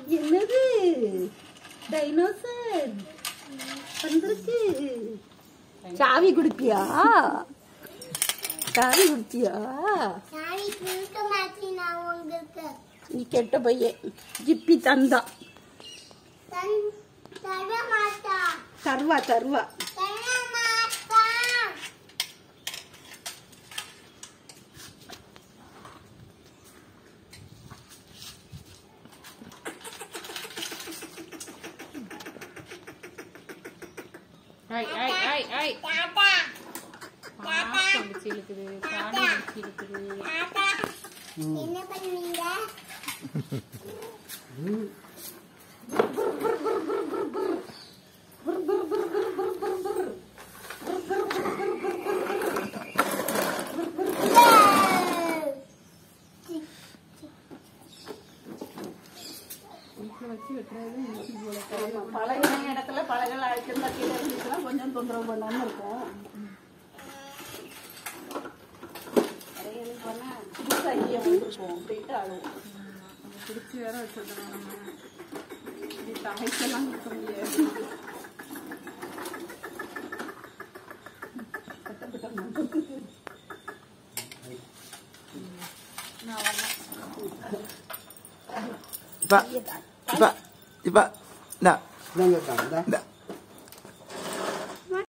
என்னது டைனோசர் வந்திருக்கு. சாவி குடுப்பியா? சாவி குடுப்பியா? நீ கெட்ட பையன். ஜிப்பி தந்தா தருவா தருவா. Ay, ay, ay, ay. இருக்குது என்ன பண்ணுவீங்க? பழகின இடத்துல பழகல அழைச்சிருந்தா கீழே இருந்துச்சுன்னா கொஞ்சம் தொந்தரவு பண்ணாம இருக்கும். புதுசா இங்கே வந்துருக்கோம் அப்படின்ட்டு அழுவோம். பிடிச்சி வேற வச்சிருக்கோம். நம்ம இப்படி தகைச்செல்லாம் கொடுக்க முடியாது. Pak, Pak, Pak, nak, nak.